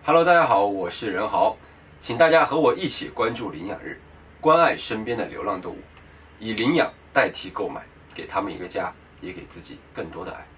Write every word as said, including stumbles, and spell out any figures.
Hello， 大家好，我是任豪，请大家和我一起关注领养日，关爱身边的流浪动物，以领养代替购买，给他们一个家，也给自己更多的爱。